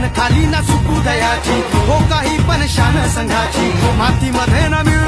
खाली ना सुकू दयाची हो काही पण शान संघाची मातीमध्ये ना मिळू